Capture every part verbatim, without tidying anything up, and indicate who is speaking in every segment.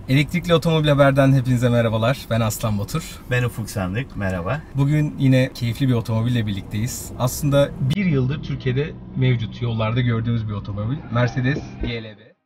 Speaker 1: Elektrikli Otomobil Haber'den hepinize merhabalar. Ben Aslan Batur.
Speaker 2: Ben Ufuk Sandık. Merhaba.
Speaker 1: Bugün yine keyifli bir otomobille birlikteyiz. Aslında bir yıldır Türkiye'de mevcut, yollarda gördüğümüz bir otomobil. Mercedes G L B.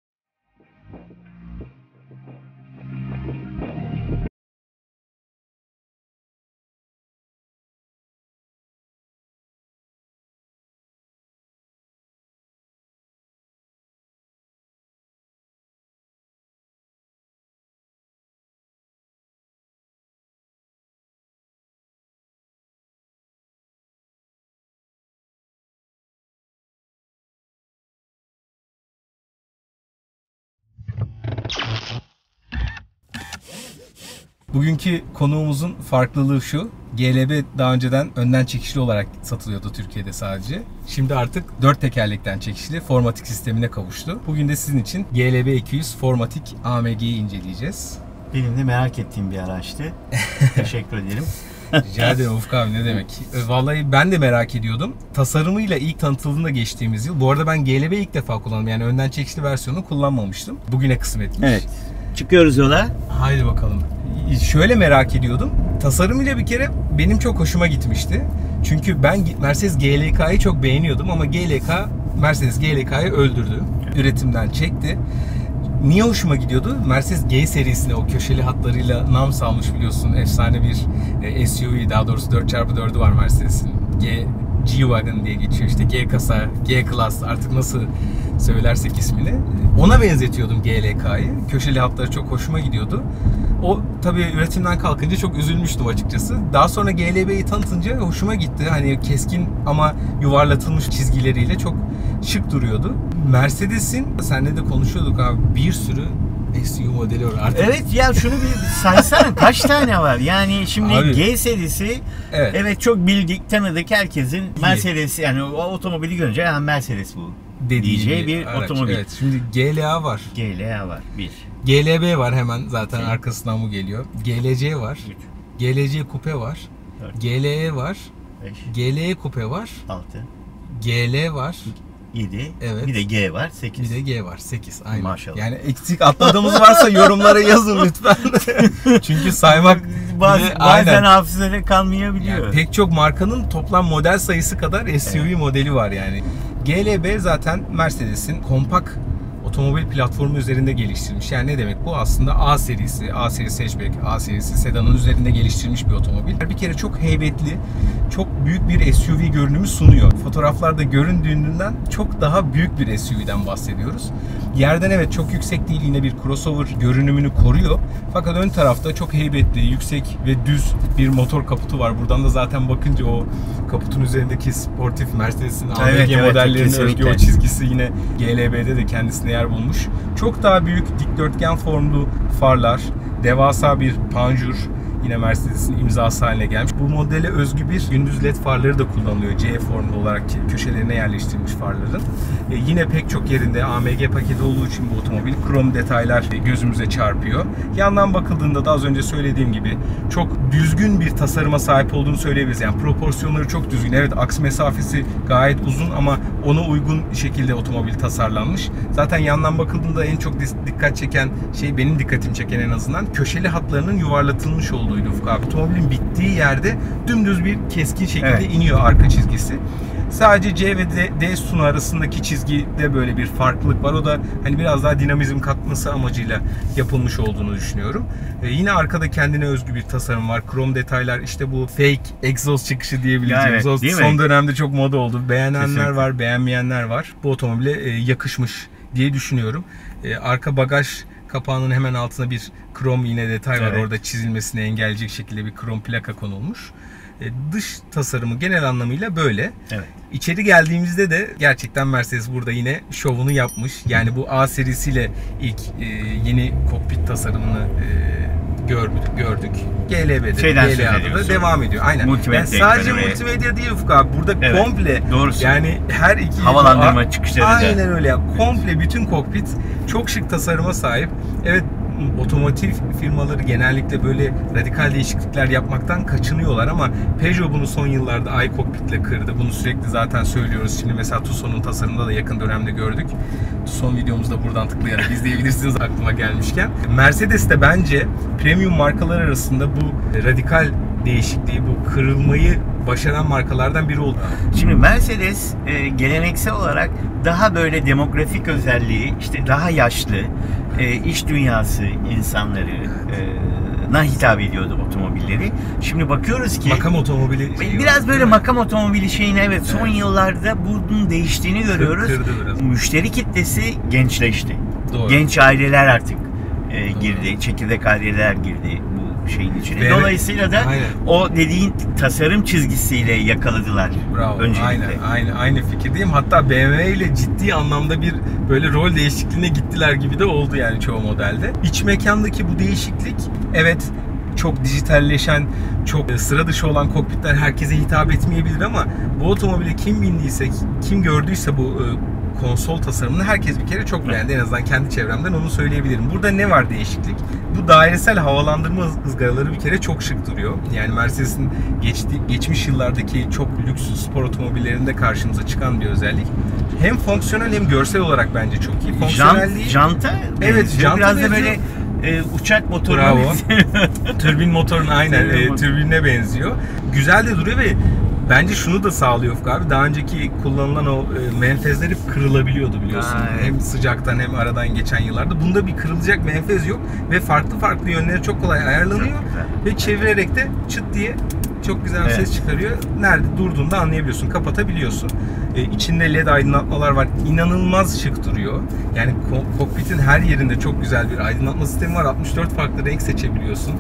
Speaker 1: Bugünkü konuğumuzun farklılığı şu. G L B daha önceden önden çekişli olarak satılıyordu Türkiye'de sadece. Şimdi artık dört tekerlekten çekişli Formatik sistemine kavuştu. Bugün de sizin için G L B iki yüz Formatik A M G'yi inceleyeceğiz.
Speaker 2: Benim de merak ettiğim bir araçtı. Teşekkür ederim.
Speaker 1: Rica ederim Ufuk abi, ne demek. Vallahi ben de merak ediyordum. Tasarımıyla ilk tanıtıldığında geçtiğimiz yıl. Bu arada ben G L B ilk defa kullandım. Yani önden çekişli versiyonunu kullanmamıştım. Bugüne kısmetmiş.
Speaker 2: Evet. Çıkıyoruz yola.
Speaker 1: Haydi bakalım. Şöyle merak ediyordum. Tasarımıyla bir kere benim çok hoşuma gitmişti. Çünkü ben Mercedes G L K'yı çok beğeniyordum ama G L K Mercedes G L K'yı öldürdü. Üretimden çekti. Niye hoşuma gidiyordu? Mercedes G serisine o köşeli hatlarıyla nam salmış, biliyorsun. Efsane bir S U V, daha doğrusu dört çarpı dördü var Mercedes'in. G G-Wagon diye geçiyor işte. G kasa, G Class, artık nasıl söylersek ismini. Ona benzetiyordum G L K'yı. Köşeli hatları çok hoşuma gidiyordu. O tabii üretimden kalkınca çok üzülmüştüm açıkçası. Daha sonra G L B'yi tanıtınca hoşuma gitti. Hani keskin ama yuvarlatılmış çizgileriyle çok şık duruyordu. Mercedes'in, seninle de konuşuyorduk abi, bir sürü S U V modeli var artık.
Speaker 2: Evet ya, şunu bir saysana, kaç tane var? Yani şimdi abi, G serisi evet. evet çok bildik, tanıdık, herkesin İyi. Mercedes, yani o otomobili görünce yani Mercedes bu diyeceği bir araç, otomobil. Evet,
Speaker 1: şimdi G L A var.
Speaker 2: G L A var bir.
Speaker 1: G L B var hemen zaten, okay. Arkasından bu geliyor. G L C var. üç. G L C Coupe var. dört. G L E var. beş. G L E Coupe var.
Speaker 2: altı.
Speaker 1: G L var.
Speaker 2: yedi. Evet. Bir de G var. sekiz.
Speaker 1: Bir de G var. sekiz. Aynen.
Speaker 2: Maşallah.
Speaker 1: Yani eksik atladığımız varsa yorumlara yazın lütfen. Çünkü saymak
Speaker 2: Baz, de, bazen hafızada kalmayabiliyor.
Speaker 1: Yani pek çok markanın toplam model sayısı kadar S U V evet. modeli var yani. G L B zaten Mercedes'in kompakt otomobil platformu üzerinde geliştirilmiş. Yani ne demek bu? Aslında A serisi, A serisi hatchback, A serisi sedanın üzerinde geliştirilmiş bir otomobil. Bir kere çok heybetli, çok büyük bir S U V görünümü sunuyor. Fotoğraflarda göründüğünden çok daha büyük bir S U V'den bahsediyoruz. Yerden evet çok yüksek değil, yine bir crossover görünümünü koruyor. Fakat ön tarafta çok heybetli, yüksek ve düz bir motor kaputu var. Buradan da zaten bakınca o kaputun üzerindeki sportif Mercedes'in A M G evet, evet, modellerine özgü o çizgisi yine G L B'de de kendisine yer bulmuş. Çok daha büyük dikdörtgen formlu farlar, devasa bir panjur, yine Mercedes'in imzası haline gelmiş. Bu modele özgü bir gündüz led farları da kullanılıyor. C formlu olarak köşelerine yerleştirilmiş farların. E, yine pek çok yerinde A M G paketi olduğu için bu otomobil krom detaylar gözümüze çarpıyor. Yandan bakıldığında da az önce söylediğim gibi çok düzgün bir tasarıma sahip olduğunu söyleyebiliriz. Yani proporsiyonları çok düzgün. Evet, aks mesafesi gayet uzun ama ona uygun şekilde otomobil tasarlanmış. Zaten yandan bakıldığında en çok dikkat çeken şey, benim dikkatimi çeken en azından, köşeli hatlarının yuvarlatılmış olduğu. Ufuk abi. Otomobilin bittiği yerde dümdüz bir keskin şekilde evet. iniyor arka çizgisi. Sadece C ve D, D sütunu arasındaki çizgide böyle bir farklılık var. O da hani biraz daha dinamizm katması amacıyla yapılmış olduğunu düşünüyorum. Ee, yine arkada kendine özgü bir tasarım var. Krom detaylar, işte bu fake egzoz çıkışı diyebileceğimiz. Evet, o son mi? dönemde çok moda oldu. Beğenenler Kesinlikle. var, beğenmeyenler var. Bu otomobile e, yakışmış diye düşünüyorum. E, arka bagaj kapağının hemen altına bir krom yine detay var. Evet. Orada çizilmesini engelleyecek şekilde bir krom plaka konulmuş. E, dış tasarımı genel anlamıyla böyle. Evet. İçeri geldiğimizde de gerçekten Mercedes burada yine şovunu yapmış. Yani bu A serisiyle ilk e, yeni kokpit tasarımını e, gördük. gördük. G L B'de, G L A'da da devam ediyor. Aynen. Yani sadece multimedya değil Ufuk abi. Burada evet, komple
Speaker 2: doğrusu.
Speaker 1: Yani her iki
Speaker 2: havalandırma çıkışları da.
Speaker 1: Aynen öyle ya. Komple bütün kokpit çok şık tasarıma sahip. Evet, otomotiv firmaları genellikle böyle radikal değişiklikler yapmaktan kaçınıyorlar ama Peugeot bunu son yıllarda iCockpit'le kırdı. Bunu sürekli zaten söylüyoruz. Şimdi mesela Tucson'un tasarımında da yakın dönemde gördük. Tucson videomuzda buradan tıklayarak izleyebilirsiniz aklıma gelmişken. Mercedes de bence premium markalar arasında bu radikal değişikliği, bu kırılmayı başaran markalardan biri oldu.
Speaker 2: Şimdi Mercedes e, geleneksel olarak daha böyle demografik özelliği, işte daha yaşlı, e, iş dünyası insanları e, na hitap ediyordu otomobilleri. Şimdi bakıyoruz ki
Speaker 1: makam otomobili şeyi
Speaker 2: biraz
Speaker 1: var,
Speaker 2: böyle makam otomobili şeyine evet son evet. yıllarda bunun değiştiğini görüyoruz.
Speaker 1: Kırdı
Speaker 2: Müşteri kitlesi gençleşti.
Speaker 1: Doğru.
Speaker 2: Genç aileler artık e, girdi, çekirdek aileler girdi şeyin içine. Ve dolayısıyla da aynen. o dediğin tasarım çizgisiyle yakaladılar.
Speaker 1: Bravo.
Speaker 2: Öncelikle.
Speaker 1: Aynen, aynı aynı fikirdeyim. Hatta B M W ile ciddi anlamda bir böyle rol değişikliğine gittiler gibi de oldu yani çoğu modelde. İç mekandaki bu değişiklik evet çok dijitalleşen, çok sıra dışı olan kokpitler herkese hitap etmeyebilir ama bu otomobile kim bindiyse, kim gördüyse bu konsol tasarımını herkes bir kere çok beğendi. En azından kendi çevremden onu söyleyebilirim. Burada ne var değişiklik? Bu dairesel havalandırma ızgaraları bir kere çok şık duruyor. Yani Mercedes'in geçti, geçmiş yıllardaki çok lüks spor otomobillerinde karşımıza çıkan bir özellik. Hem fonksiyonel hem görsel olarak bence çok iyi. Fonksiyonelliği...
Speaker 2: Janta?
Speaker 1: Evet, janta
Speaker 2: biraz da böyle e, uçak motoruna
Speaker 1: Bravo. Türbin motorun aynen e, türbinine benziyor. Güzel de duruyor ve bence şunu da sağlıyor Ufuk abi. Daha önceki kullanılan o e, menfezler hep kırılabiliyordu biliyorsun.
Speaker 2: Ha, evet.
Speaker 1: Hem sıcaktan hem aradan geçen yıllarda. Bunda bir kırılacak menfez yok ve farklı farklı yönleri çok kolay ayarlanıyor. Ve çevirerek de çıt diye çok güzel bir evet. ses çıkarıyor. Nerede durduğunda anlayabiliyorsun, kapatabiliyorsun. Ee, içinde led aydınlatmalar var. İnanılmaz şık duruyor. Yani kokpitin her yerinde çok güzel bir aydınlatma sistemi var. altmış dört farklı renk seçebiliyorsun.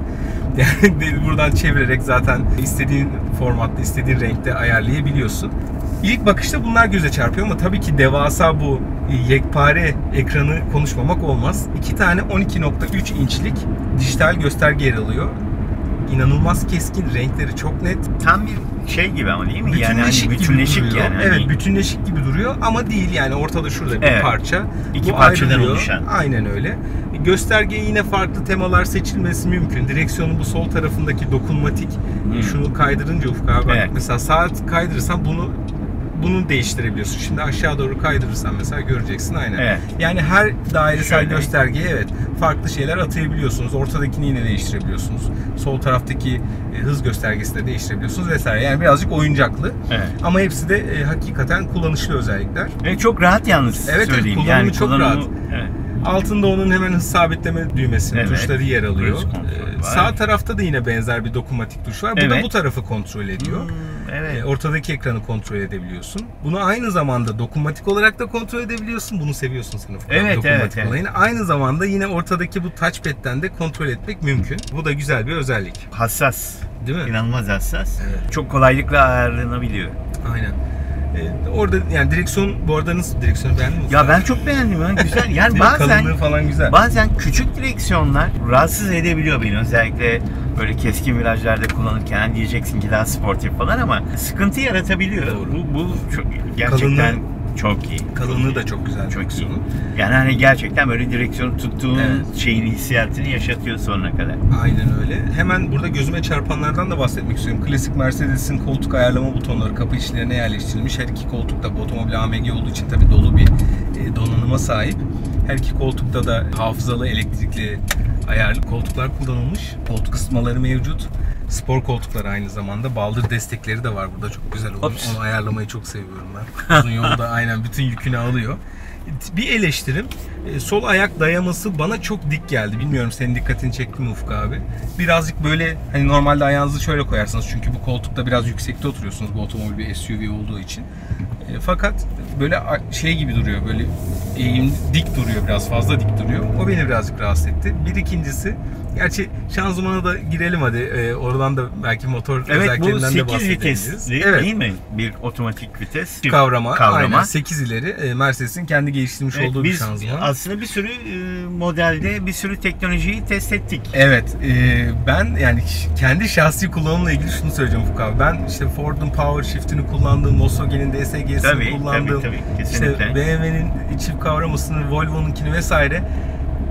Speaker 1: Yani buradan çevirerek zaten istediğin formatta, istediğin renkte ayarlayabiliyorsun. İlk bakışta bunlar göze çarpıyor ama tabii ki devasa bu yekpare ekranı konuşmamak olmaz. İki tane on iki nokta üç inçlik dijital gösterge yer alıyor. İnanılmaz keskin, renkleri çok net.
Speaker 2: Tam bir şey gibi ama değil mi?
Speaker 1: Bütünleşik,
Speaker 2: yani hani bütünleşik
Speaker 1: gibi duruyor.
Speaker 2: yani.
Speaker 1: Evet, hani... bütünleşik gibi duruyor ama değil yani ortada şurada bir evet. parça.
Speaker 2: İki Bu parçadan ayrılıyor. oluşan.
Speaker 1: Aynen öyle. Göstergeye yine farklı temalar seçilmesi mümkün. Direksiyonun bu sol tarafındaki dokunmatik hmm. şunu kaydırınca Ufuk abi evet. mesela saat kaydırırsan bunu bunu değiştirebiliyorsun. Şimdi aşağı doğru kaydırırsan mesela göreceksin aynen. Evet. Yani her dairesel Şöyle. göstergeye evet farklı şeyler atayabiliyorsunuz. Ortadakini yine değiştirebiliyorsunuz. Sol taraftaki e, hız göstergesini de değiştirebiliyorsunuz vesaire. Yani birazcık oyuncaklı. Evet. Ama hepsi de e, hakikaten kullanışlı özellikler.
Speaker 2: Evet, çok rahat yalnız
Speaker 1: evet,
Speaker 2: söyleyeyim.
Speaker 1: Evet, kullanımı
Speaker 2: yani
Speaker 1: çok
Speaker 2: kullanımı,
Speaker 1: rahat.
Speaker 2: Evet.
Speaker 1: Altında onun hemen hız sabitleme düğmesinin evet. tuşları yer alıyor. Ee, sağ tarafta da yine benzer bir dokunmatik tuş var. Bu evet. da bu tarafı kontrol ediyor. Hmm, evet. ee, ortadaki ekranı kontrol edebiliyorsun. Bunu aynı zamanda dokunmatik olarak da kontrol edebiliyorsun. Bunu seviyorsun sen Ufuk.
Speaker 2: Evet,
Speaker 1: dokunmatik
Speaker 2: evet,
Speaker 1: olayını. Evet. Aynı zamanda yine ortadaki bu touchpad'den de kontrol etmek mümkün. Bu da güzel bir özellik.
Speaker 2: Hassas.
Speaker 1: Değil mi?
Speaker 2: İnanılmaz hassas.
Speaker 1: Evet.
Speaker 2: Çok kolaylıkla ayarlanabiliyor.
Speaker 1: Aynen. Ee, orada yani direksiyon, bu arada nasıl direksiyonu beğendin mi?
Speaker 2: Ya ben çok beğendim ya, güzel. Yani bazen
Speaker 1: kalınlığı falan güzel.
Speaker 2: Bazen küçük direksiyonlar rahatsız edebiliyor beni. Özellikle böyle keskin virajlarda kullanırken hani diyeceksin ki daha sportif falan ama sıkıntı yaratabiliyor.
Speaker 1: Doğru.
Speaker 2: Bu, bu çok, gerçekten kalınlığı, çok iyi.
Speaker 1: Kalınlığı
Speaker 2: çok
Speaker 1: da çok güzel.
Speaker 2: Çok iyi. Yani hani gerçekten böyle direksiyonu tuttuğun evet. şeyin hissiyatını yaşatıyor sonuna kadar.
Speaker 1: Aynen öyle. Hemen burada gözüme çarpanlardan da bahsetmek istiyorum. Klasik Mercedes'in koltuk ayarlama butonları kapı içlerine yerleştirilmiş. Her iki koltuk da bu otomobil A M G olduğu için tabii dolu bir e, donanıma sahip. Her iki koltukta da hafızalı elektrikli ayarlı koltuklar kullanılmış. Koltuk ısıtmaları mevcut. Spor koltuklar aynı zamanda. Baldır destekleri de var burada. Çok güzel olur. Ops. Onu ayarlamayı çok seviyorum ben. Uzun yolda aynen bütün yükünü alıyor. Bir eleştirim. Sol ayak dayaması bana çok dik geldi. Bilmiyorum senin dikkatini çekti mi Ufuk abi? Birazcık böyle hani normalde ayağınızı şöyle koyarsınız. Çünkü bu koltukta biraz yüksekte oturuyorsunuz. Bu otomobil bir S U V olduğu için. Fakat böyle şey gibi duruyor. Böyle eğim dik duruyor. Biraz fazla dik duruyor. O beni birazcık rahatsız etti. Bir ikincisi gerçi şanzımana da girelim hadi. Ee, oradan da belki motor
Speaker 2: evet,
Speaker 1: özelliklerinden de bahsedebiliriz.
Speaker 2: Evet, bu sekiz vitesli evet. değil mi? Bir otomatik vites.
Speaker 1: Kavrama. Kavrama. Aynen sekiz ileri. Mercedes'in kendi geliştirmiş evet, olduğu bir şanzıman.
Speaker 2: Aslında bir sürü e, modelde bir sürü teknolojiyi test ettik.
Speaker 1: Evet. E, ben yani kendi şahsi kullanımla ilgili şunu söyleyeceğim Ufuk abi. Ben işte Ford'un Power Shift'ini kullandığım, Volkswagen'in D S G'sini
Speaker 2: tabii,
Speaker 1: kullandığım,
Speaker 2: tabii, tabii,
Speaker 1: işte B M W'nin çift kavramasını, Volvo'nunkini vesaire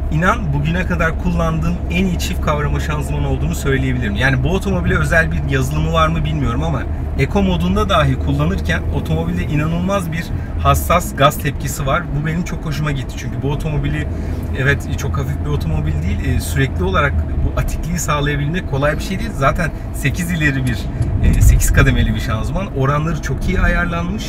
Speaker 1: inan bugüne kadar kullandığım en iyi çift kavrama şanzıman olduğunu söyleyebilirim. Yani bu otomobile özel bir yazılımı var mı bilmiyorum ama Eco modunda dahi kullanırken otomobilde inanılmaz bir hassas gaz tepkisi var. Bu benim çok hoşuma gitti. Çünkü bu otomobili, evet çok hafif bir otomobil değil, sürekli olarak bu atikliği sağlayabilmek kolay bir şey değil. Zaten sekiz ileri bir, sekiz kademeli bir şanzıman. Oranları çok iyi ayarlanmış.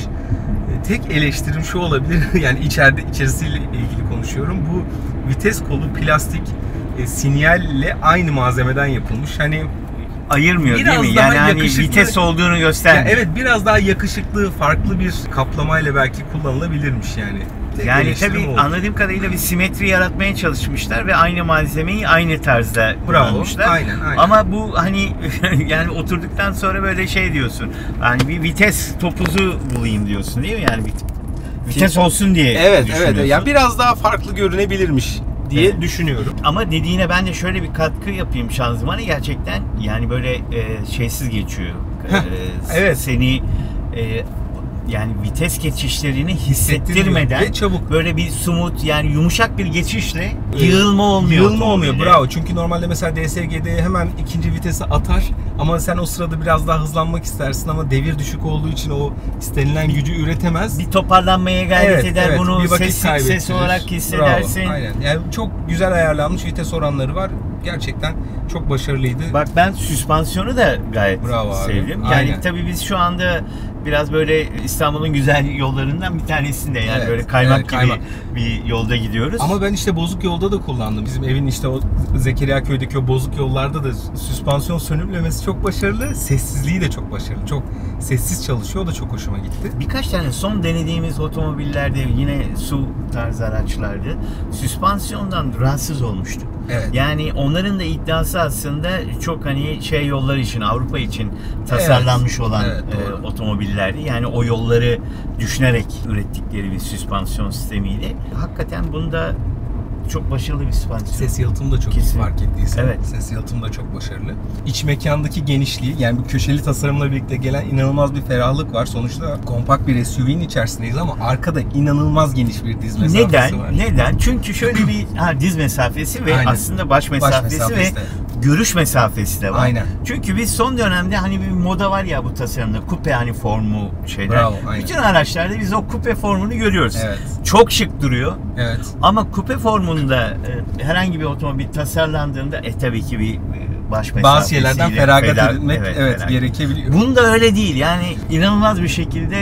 Speaker 1: Tek eleştirim şu olabilir, yani içeride içerisiyle ilgili konuşuyorum. Bu vites kolu plastik e, sinyalle aynı malzemeden yapılmış. Hani
Speaker 2: ayırmıyor değil mi? Yani hani vites olduğunu göstermiyor.
Speaker 1: Ya evet, biraz daha yakışıklı, farklı bir kaplamayla belki kullanılabilirmiş yani. Tek
Speaker 2: yani tabii oldu. Anladığım kadarıyla bir simetri yaratmaya çalışmışlar ve aynı malzemeyi aynı tarzda kullanmışlar.
Speaker 1: Aynen, aynen.
Speaker 2: Ama bu hani yani oturduktan sonra böyle şey diyorsun. Yani bir vites topuzu bulayım diyorsun değil mi? Yani bir vites olsun diye
Speaker 1: evet, düşünüyorsun. Evet, yani biraz daha farklı görünebilirmiş diye evet. düşünüyorum.
Speaker 2: Ama dediğine ben de şöyle bir katkı yapayım, şanzımanı gerçekten yani böyle e, şeysiz geçiyor. e,
Speaker 1: evet.
Speaker 2: Seni e, yani vites geçişlerini hissettirmeden
Speaker 1: ve çabuk,
Speaker 2: böyle bir smooth, yani yumuşak bir geçişle yığılma olmuyor.
Speaker 1: Yığılma olmuyor. Bravo. Çünkü normalde mesela D S G'de hemen ikinci vitesi atar ama sen o sırada biraz daha hızlanmak istersin ama devir düşük olduğu için o istenilen gücü üretemez.
Speaker 2: Bir toparlanmaya gayret
Speaker 1: evet,
Speaker 2: eder.
Speaker 1: Evet.
Speaker 2: Bunu ses, ses olarak hissedersin.
Speaker 1: Bravo. Aynen. Yani çok güzel ayarlanmış vites oranları var. Gerçekten çok başarılıydı.
Speaker 2: Bak ben süspansiyonu da gayet Bravo sevdim. Abi. Yani tabii biz şu anda biraz böyle İstanbul'un güzel yollarından bir tanesinde, yani evet, böyle kaymak evet, gibi kaymak. bir yolda gidiyoruz.
Speaker 1: Ama ben işte bozuk yolda da kullandım. Bizim evin işte o Zekeriya Köy'deki o bozuk yollarda da süspansiyon sönümlemesi çok başarılı. Sessizliği de çok başarılı. Çok sessiz çalışıyor. O da çok hoşuma gitti.
Speaker 2: Birkaç tane son denediğimiz otomobillerde, yine su tarzı araçlardı, süspansiyondan rahatsız olmuştuk.
Speaker 1: Evet.
Speaker 2: Yani onların da iddiası aslında çok hani şey yollar için, Avrupa için tasarlanmış evet. olan evet, e, otomobillerdi. Yani o yolları düşünerek ürettikleri bir süspansiyon sistemiydi. Hakikaten bunda çok başarılı bir süspansiyon.
Speaker 1: Ses yalıtımı da çok
Speaker 2: Kesin.
Speaker 1: iyi, fark ettiysen.
Speaker 2: Evet.
Speaker 1: Ses yalıtımı da çok başarılı. İç mekandaki genişliği, yani bu köşeli tasarımla birlikte gelen inanılmaz bir ferahlık var. Sonuçta kompakt bir S U V'nin içerisindeyiz ama arkada inanılmaz geniş bir diz mesafesi
Speaker 2: Neden?
Speaker 1: var.
Speaker 2: Neden? Çünkü şöyle bir ha, diz mesafesi ve Aynen. aslında baş mesafesi, baş mesafesi ve de. görüş mesafesi de var.
Speaker 1: Aynen.
Speaker 2: Çünkü biz son dönemde hani bir moda var ya bu tasarımda, kupe hani formu şeyler.
Speaker 1: Bravo, aynen.
Speaker 2: Bütün araçlarda biz o kupe formunu görüyoruz.
Speaker 1: Evet.
Speaker 2: Çok şık duruyor.
Speaker 1: Evet.
Speaker 2: Ama kupe formunda e, herhangi bir otomobil tasarlandığında e tabii ki bir baş mesafesiyle
Speaker 1: bazı şeylerden feragat
Speaker 2: feda,
Speaker 1: edilmek evet, evet gerekebiliyor.
Speaker 2: Bunda öyle değil. Yani inanılmaz bir şekilde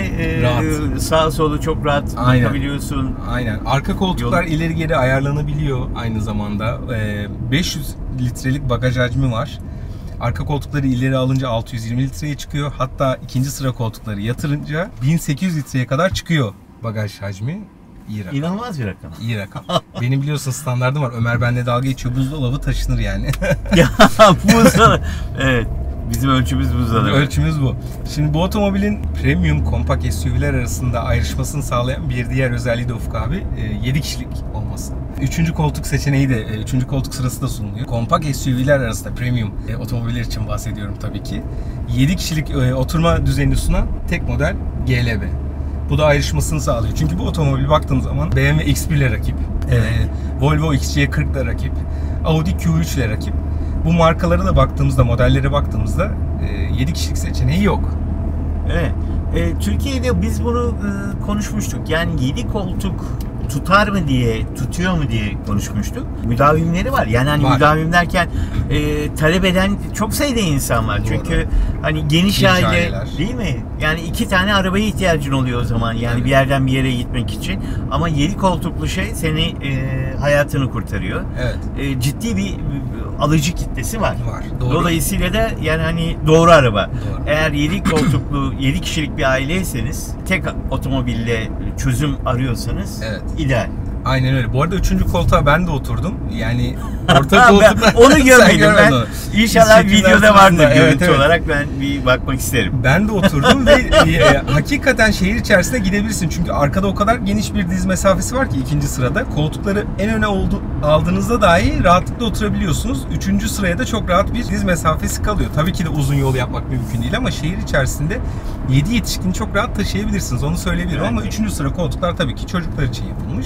Speaker 2: e, sağa solu çok rahat
Speaker 1: Aynen.
Speaker 2: bakabiliyorsun.
Speaker 1: Aynen. Arka koltuklar Yol... ileri geri ayarlanabiliyor aynı zamanda. E, beş yüz litrelik bagaj hacmi var. Arka koltukları ileri alınca altı yüz yirmi litreye çıkıyor. Hatta ikinci sıra koltukları yatırınca bin sekiz yüz litreye kadar çıkıyor bagaj hacmi. İyi rakam.
Speaker 2: İnanılmaz bir rakam.
Speaker 1: İyi rakam. Benim biliyorsun standardım var. Ömer benimle dalga geçiyor. Buzdolabı taşınır yani.
Speaker 2: Ya buzdolabı. Evet. Bizim ölçümüz buzdolabı.
Speaker 1: Ölçümüz bu. Şimdi bu otomobilin premium kompakt S U V'ler arasında ayrışmasını sağlayan bir diğer özelliği de Ufuk abi yedi kişilik olması. Üçüncü koltuk seçeneği de, üçüncü koltuk sırası da sunuluyor. Kompakt S U V'ler arasında premium otomobiller için bahsediyorum tabii ki. yedi kişilik oturma düzenini sunan tek model G L B. Bu da ayrışmasını sağlıyor. Çünkü bu otomobil baktığım zaman B M W X bir ile rakip, evet. e, Volvo X C kırk ile rakip, Audi Q üç ile rakip. Bu markalara da baktığımızda, modellere baktığımızda e, yedi kişilik seçeneği yok.
Speaker 2: Evet. E, Türkiye'de biz bunu e, konuşmuştuk. Yani yedi koltuk tutar mı diye, tutuyor mu diye konuşmuştuk. Müdavimleri var. Yani hani var. Müdavim derken e, talep eden çok sayıda insan var. Doğru. Çünkü hani geniş aile değil mi? Yani iki tane arabaya ihtiyacın oluyor o zaman. Yani evet. bir yerden bir yere gitmek için. Ama yedi koltuklu şey seni e, hayatını kurtarıyor.
Speaker 1: Evet.
Speaker 2: E, ciddi bir alıcı kitlesi var.
Speaker 1: Var. Doğru.
Speaker 2: Dolayısıyla da yani hani doğru araba. Doğru. Eğer yedi koltuklu, yedi kişilik bir aileyseniz, tek otomobille çözüm arıyorsanız
Speaker 1: evet.
Speaker 2: ideal.
Speaker 1: Aynen öyle. Bu arada üçüncü koltuğa ben de oturdum. Yani orta koltukta...
Speaker 2: onu görmedim ben. Onu. İnşallah videoda vardır görüntü
Speaker 1: evet, evet.
Speaker 2: olarak, ben bir bakmak isterim.
Speaker 1: Ben de oturdum ve e, hakikaten şehir içerisine gidebilirsin. Çünkü arkada o kadar geniş bir diz mesafesi var ki ikinci sırada. Koltukları en öne oldu, aldığınızda dahi rahatlıkla oturabiliyorsunuz. Üçüncü sıraya da çok rahat bir diz mesafesi kalıyor. Tabii ki de uzun yol yapmak mümkün değil ama şehir içerisinde yedi yetişkini çok rahat taşıyabilirsiniz. Onu söyleyebilirim evet. Ama üçüncü sıra koltuklar tabii ki çocuklar için yapılmış.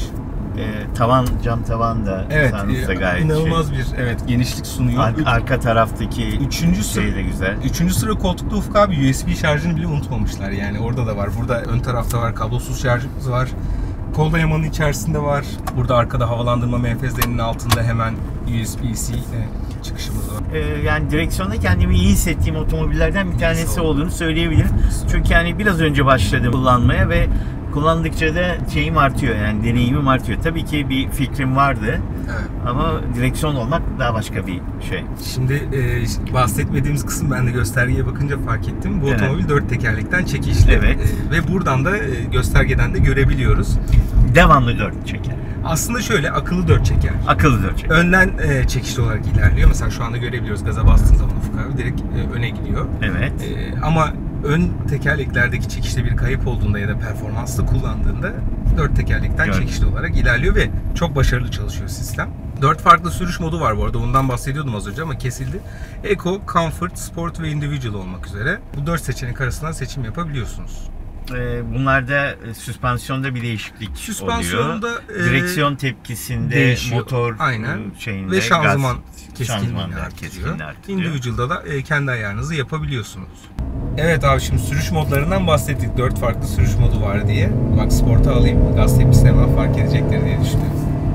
Speaker 2: E, tavan, cam tavan da
Speaker 1: evet,
Speaker 2: e, gayet
Speaker 1: inanılmaz
Speaker 2: şey.
Speaker 1: bir evet genişlik sunuyor.
Speaker 2: Ar- arka taraftaki
Speaker 1: üçüncü
Speaker 2: şey de güzel.
Speaker 1: Üçüncü sıra koltukta Ufuk abi U S B şarjını bile unutmamışlar. Yani orada da var. Burada ön tarafta var. Kablosuz şarjımız var. Kol dayamanın içerisinde var. Burada arkada havalandırma menfezlerinin altında hemen U S B-C çıkışımız var.
Speaker 2: Ee, yani direksiyonda kendimi iyi hissettiğim otomobillerden bir tanesi olduğunu söyleyebilirim. Çünkü yani biraz önce başladım kullanmaya ve kullandıkça da şeyim artıyor, yani deneyimim artıyor. Tabii ki bir fikrim vardı. Evet. Ama direksiyon olmak daha başka bir şey.
Speaker 1: Şimdi e, bahsetmediğimiz kısım, ben de göstergeye bakınca fark ettim. Bu evet. otomobil dört tekerlekten çekişli.
Speaker 2: Evet.
Speaker 1: E, ve buradan da e, göstergeden de görebiliyoruz.
Speaker 2: Devamlı dört çeker.
Speaker 1: Aslında şöyle, akıllı dört çeker.
Speaker 2: Akıllı dört çeker.
Speaker 1: Önden e, çekişli olarak ilerliyor. Mesela şu anda görebiliyoruz, gaza bastığın zaman Ufuk abi direkt e, öne gidiyor.
Speaker 2: Evet.
Speaker 1: E, ama ön tekerleklerdeki çekişte bir kayıp olduğunda ya da performanslı kullandığında dört tekerlekten Gör. çekişli olarak ilerliyor ve çok başarılı çalışıyor sistem. Dört farklı sürüş modu var bu arada. Ondan bahsediyordum az önce ama kesildi. Eco, Comfort, Sport ve Individual olmak üzere. Bu dört seçenek arasından seçim yapabiliyorsunuz.
Speaker 2: Bunlarda süspansiyonda bir değişiklik
Speaker 1: Süspansiyonda
Speaker 2: oluyor. Direksiyon tepkisinde,
Speaker 1: değişiyor.
Speaker 2: motor
Speaker 1: Aynen.
Speaker 2: şeyinde,
Speaker 1: ve şanzıman
Speaker 2: gaz,
Speaker 1: keskinliğini artırıyor. Individual'da da kendi ayarınızı yapabiliyorsunuz. Evet abi, şimdi sürüş modlarından bahsettik. Dört farklı sürüş modu var diye. Bak, Sport'a alayım. Gaz tepkisi hemen fark edecektir diye düşünüyorum.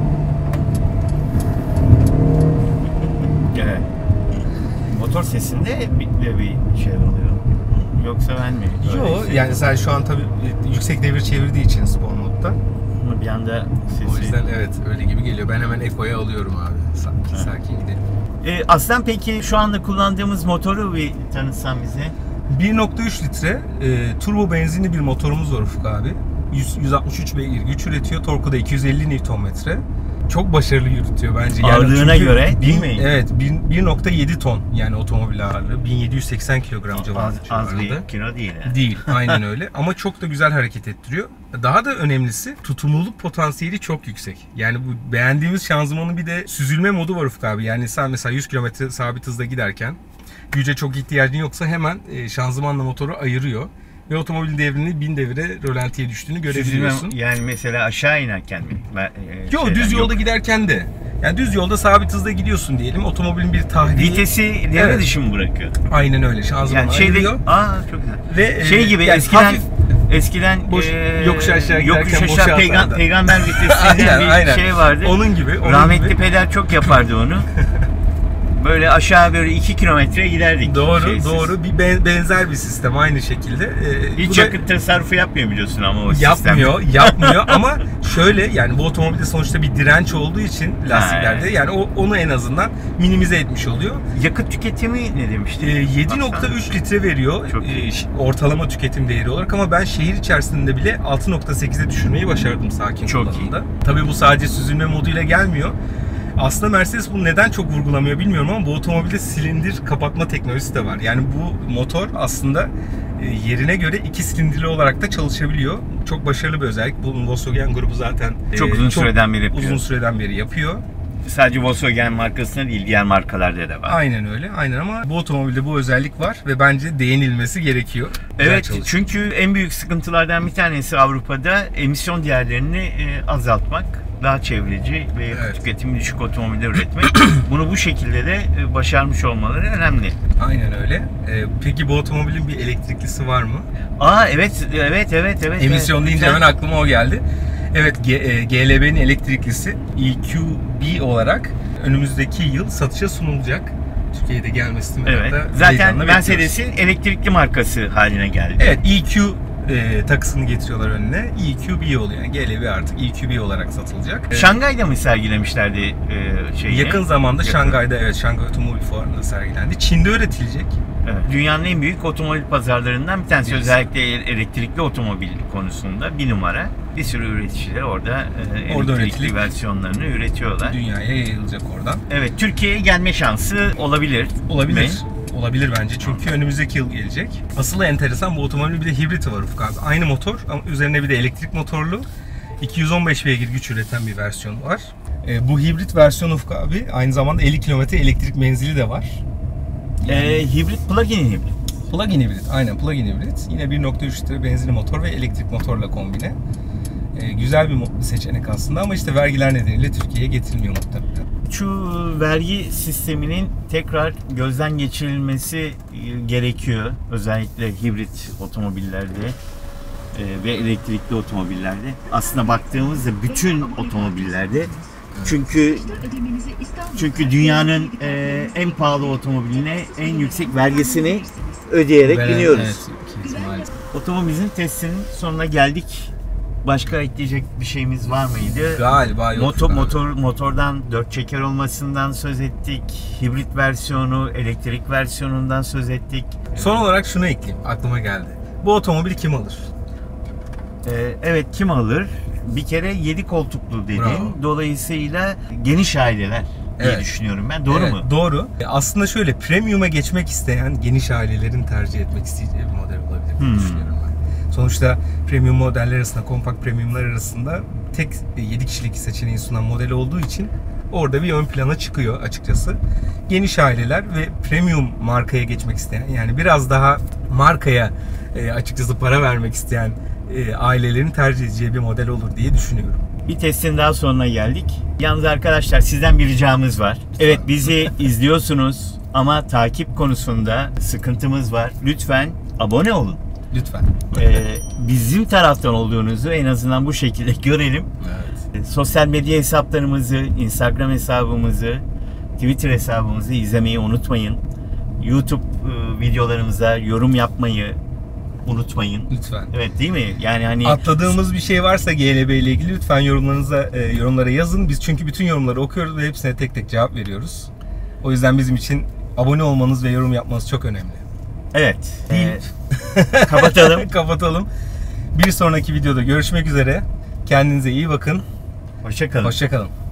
Speaker 2: Evet. Motor sesinde bir, bir şey oluyor. Yoksa ben mi?
Speaker 1: Yok, yani sen şu an tabii yüksek devir çevirdiği için spor modda.
Speaker 2: Ama bir anda sesi...
Speaker 1: O yüzden evet, öyle gibi geliyor. Ben hemen Eco'ya alıyorum abi. Sakin ha. sakin gidelim.
Speaker 2: Ee, Aslan, peki şu anda kullandığımız motoru bir tanıtsan bize.
Speaker 1: bir nokta üç litre e, turbo benzinli bir motorumuz var Ufuk abi. yüz, yüz altmış üç beygir güç üretiyor. Torku da iki yüz elli Newton metre. Çok başarılı yürütüyor bence. Yani
Speaker 2: ağırlığına göre değil mi?
Speaker 1: Evet, bir nokta yedi ton yani otomobil ağırlığı. bin yedi yüz seksen kilogram civarında.
Speaker 2: Az, az bir kilo değil. Yani.
Speaker 1: Değil, aynen öyle. Ama çok da güzel hareket ettiriyor. Daha da önemlisi, tutumluluk potansiyeli çok yüksek. Yani bu beğendiğimiz şanzımanın bir de süzülme modu var Ufuk abi. Yani sen mesela yüz kilometre sabit hızda giderken güce çok ihtiyacın yoksa hemen şanzımanla motoru ayırıyor. Ve otomobil devrini bin devire rölantiye düştüğünü görebiliyorsun.
Speaker 2: Yani mesela aşağı inerken mi?
Speaker 1: E, yok, düz yolda yok. giderken de. Yani düz yolda sabit hızda gidiyorsun diyelim. Otomobilin bir tahliyi...
Speaker 2: Vitesi devre evet. dışı mı bırakıyor?
Speaker 1: Aynen öyle. Şanzıman yani şeyde, ayırıyor.
Speaker 2: Aa, çok güzel.
Speaker 1: Ve
Speaker 2: şey gibi yani eskiden hafif, eskiden
Speaker 1: boş, e, yokuş aşağı giderken
Speaker 2: yokuş aşağı peyga, peygamber vitesinden
Speaker 1: aynen,
Speaker 2: bir
Speaker 1: aynen.
Speaker 2: şey vardı.
Speaker 1: Onun gibi. Onun
Speaker 2: Rahmetli
Speaker 1: gibi.
Speaker 2: peder çok yapardı onu. Böyle aşağı böyle iki kilometre giderdik.
Speaker 1: Doğru, şeysiz. doğru. Bir benzer bir sistem aynı şekilde.
Speaker 2: Ee, Hiç yakıt da... tasarrufu yapmıyor biliyorsun ama o
Speaker 1: yapmıyor,
Speaker 2: sistem.
Speaker 1: Yapmıyor ama şöyle, yani bu otomobilde sonuçta bir direnç olduğu için lastiklerde, yani o, onu en azından minimize etmiş oluyor.
Speaker 2: Yakıt tüketimi ne demiştin?
Speaker 1: Ee, yedi nokta üç litre veriyor ee, ortalama tüketim değeri olarak, ama ben şehir içerisinde bile altı nokta sekize düşürmeyi başardım sakin
Speaker 2: çok
Speaker 1: kullanımda.
Speaker 2: iyi.
Speaker 1: Tabii bu sadece süzülme moduyla gelmiyor. Aslında Mercedes bunu neden çok vurgulamıyor bilmiyorum ama bu otomobilde silindir kapatma teknolojisi de var. Yani bu motor aslında yerine göre iki silindirli olarak da çalışabiliyor. Çok başarılı bir özellik. Bunu Volkswagen grubu zaten
Speaker 2: çok uzun çok süreden beri yapıyor.
Speaker 1: Uzun süreden beri yapıyor.
Speaker 2: Sadece Volkswagen markasında değil, diğer markalarda da var.
Speaker 1: Aynen öyle. Aynen, ama bu otomobilde bu özellik var ve bence değinilmesi gerekiyor.
Speaker 2: Evet, çünkü en büyük sıkıntılardan bir tanesi Avrupa'da emisyon değerlerini azaltmak, daha çevreci ve yakıt evet. tüketimi düşük otomobiller üretmek. Bunu bu şekilde de başarmış olmaları önemli.
Speaker 1: Aynen öyle. Peki bu otomobilin bir elektriklisi var mı?
Speaker 2: Aa evet, evet, evet, evet.
Speaker 1: Emisyon
Speaker 2: evet.
Speaker 1: deyince hemen aklıma o geldi. Evet, G L B'nin elektriklisi E Q B olarak önümüzdeki yıl satışa sunulacak. Türkiye'de gelmesini
Speaker 2: evet. Zaten Mercedes'in elektrikli markası haline geldi.
Speaker 1: Evet, E Q e, takısını getiriyorlar önüne. E Q B oluyor. Yani G L B artık E Q B olarak satılacak.
Speaker 2: Şangay'da mı sergilemişlerdi e, şeyi?
Speaker 1: Yakın zamanda Yakın. Şangay'da, evet, Şangay Otomobil Fuarı'nda sergilendi. Çin'de üretilecek.
Speaker 2: Evet. Dünyanın en büyük otomobil pazarlarından bir tanesi. Yes. Özellikle elektrikli otomobil konusunda bir numara. Bir sürü üreticiler orada, e, orada elektrikli versiyonlarını üretiyorlar.
Speaker 1: Dünyaya yayılacak oradan.
Speaker 2: Evet, Türkiye'ye gelme şansı olabilir.
Speaker 1: Olabilir. Mi? Olabilir bence, çünkü önümüzdeki yıl gelecek. Asıl enteresan, bu otomobilin bir de hibriti var Ufuk abi. Aynı motor ama üzerine bir de elektrik motorlu iki yüz on beş beygir güç üreten bir versiyon var. E, bu hibrit versiyon Ufuk abi aynı zamanda elli kilometre elektrik menzili de var.
Speaker 2: Yani, e, hibrit, plug-in hibrit.
Speaker 1: Plug-in hibrit, aynen plug-in hibrit. Yine bir nokta üç litre benzinli motor ve elektrik motorla kombine. e, güzel bir seçenek aslında ama işte vergiler nedeniyle Türkiye'ye getirilmiyor muhtemelen.
Speaker 2: Şu vergi sisteminin tekrar gözden geçirilmesi gerekiyor. Özellikle hibrit otomobillerde ve elektrikli otomobillerde. Aslında baktığımızda bütün otomobillerde, çünkü çünkü dünyanın e, en pahalı otomobiline en yüksek vergisini ödeyerek Veren, biniyoruz. Evet, otomobilin testinin sonuna geldik. Başka ekleyecek bir şeyimiz var mıydı?
Speaker 1: Galiba yok.
Speaker 2: Motor, motor, motordan dört çeker olmasından söz ettik. Hibrit versiyonu, elektrik versiyonundan söz ettik.
Speaker 1: Son olarak şunu ekleyeyim, aklıma geldi. Bu otomobil kim alır?
Speaker 2: Ee, evet, kim alır? Bir kere yedi koltuklu dedin. Bravo. Dolayısıyla geniş aileler diye evet. düşünüyorum ben. Doğru evet, mu?
Speaker 1: Doğru. Aslında şöyle, premium'a geçmek isteyen geniş ailelerin tercih etmek isteyeceği bir model olabilir diye hmm. düşünüyorum ben. Sonuçta premium modeller arasında, kompakt premiumlar arasında tek yedi kişilik seçeneği sunan model olduğu için orada bir ön plana çıkıyor açıkçası. Geniş aileler ve premium markaya geçmek isteyen, yani biraz daha markaya e, açıkçası para vermek isteyen e, ailelerin tercih edeceği bir model olur diye düşünüyorum.
Speaker 2: Bir testin daha sonuna geldik. Yalnız arkadaşlar, sizden bir ricamız var. Evet, bizi izliyorsunuz ama takip konusunda sıkıntımız var. Lütfen abone olun.
Speaker 1: Lütfen.
Speaker 2: Ee, bizim taraftan olduğunuzu en azından bu şekilde görelim. Evet. Sosyal medya hesaplarımızı, Instagram hesabımızı, Twitter hesabımızı izlemeyi unutmayın. YouTube e, videolarımıza yorum yapmayı unutmayın.
Speaker 1: Lütfen.
Speaker 2: Evet, değil mi? Yani hani
Speaker 1: atladığımız bir şey varsa G L B ile ilgili lütfen yorumlarınıza e, yorumlara yazın. Biz çünkü bütün yorumları okuyoruz ve hepsine tek tek cevap veriyoruz. O yüzden bizim için abone olmanız ve yorum yapmanız çok önemli.
Speaker 2: Evet. Ee, kapatalım.
Speaker 1: Kapatalım. Bir sonraki videoda görüşmek üzere. Kendinize iyi bakın.
Speaker 2: Hoşça kalın.
Speaker 1: Hoşça kalın.